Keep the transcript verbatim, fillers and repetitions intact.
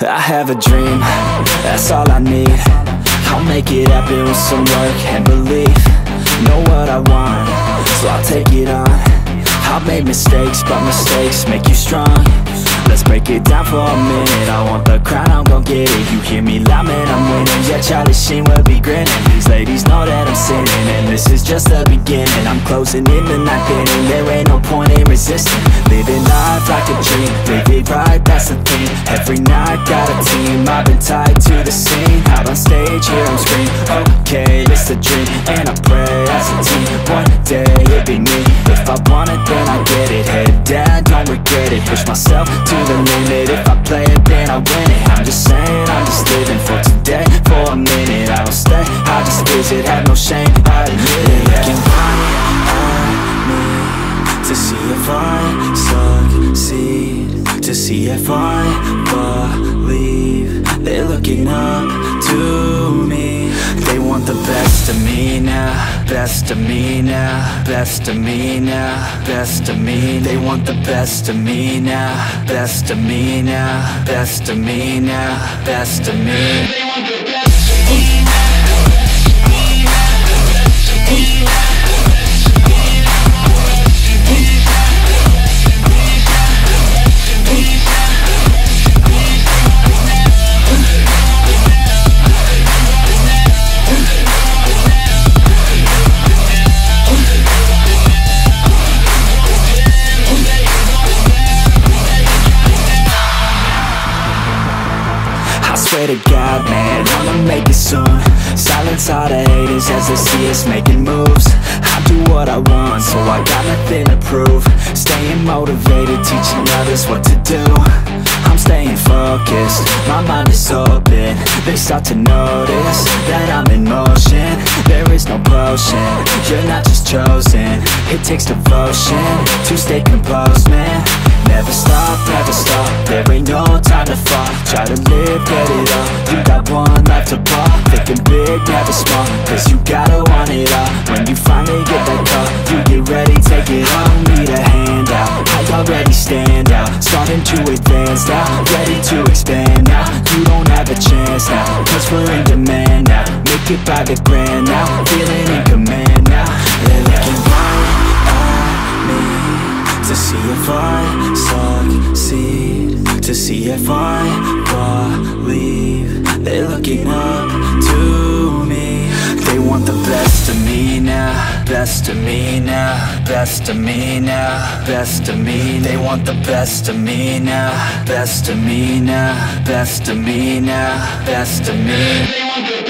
I have a dream, that's all I need. I'll make it happen with some work and belief. Know what I want, so I'll take it on. I've made mistakes, but mistakes make you strong. Let's break it down for a minute. I want the crown, I'm gon' get it. You hear me loud, man, I'm winning. Yeah, Charlie Sheen will be grinning. These ladies know that I'm sinning, and this is just the beginning. I'm closing in the ninth inning. There ain't no point in resisting. Living life like a dream, live it right, that's the thing. Every night, got a team, I've been tied to the scene. Out on stage, here I'm screaming, okay, it's a dream. And I pray as a team, one day it'll be me. If I want it, then I get it. Head down, don't regret it. Push myself to the limit. If I play it, then I win it. I'm just saying, I'm just living for today. For a minute, I don't stay, I just visit. Have no shame, I admit it. Looking right at me to see if I succeed, to see if I believe. They're looking up to me. They want the best of me now, best of me now, best of me now, best of me. They want the best of me now, best of me now, best of me now, best of me. They want the best of me now. I swear to God, man, I'ma make it soon. Silence all the haters as they see us making moves. I do what I want, so I got nothing to prove. Staying motivated, teaching others what to do. I'm staying focused, my mind is open. They start to notice that I'm in motion. There is no potion, you're not just chosen. It takes devotion to stay composed, man. Never stop, never stop, there ain't no time to fall. Try to live, get it all, you got one life to ball. Thinking big, never small, cause you gotta want it all. When you finally get that call, you get ready, take it all. Need a hand out, I already stand out. Starting to advance now, ready to expand now. You don't have a chance now, cause we're in demand now. Make it by the grand now, feeling in command now. They're looking right at me to see if I succeed, to see if I believe. They're looking up to me. They want the best of me now, best of me now, best of me now, best of me. They want the best of me now, best of me now, best of me now, best of me. They want the